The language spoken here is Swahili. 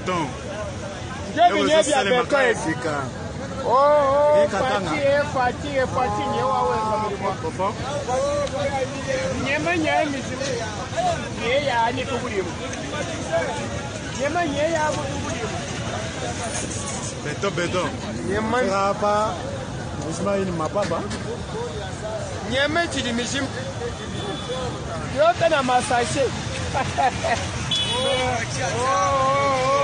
béton. Je viens bien béton. Oh, Fati, béton. Rapa, Ismaïl Mapapa. Nyeme tu dis Michim. Yo, t'as un massage. Oh.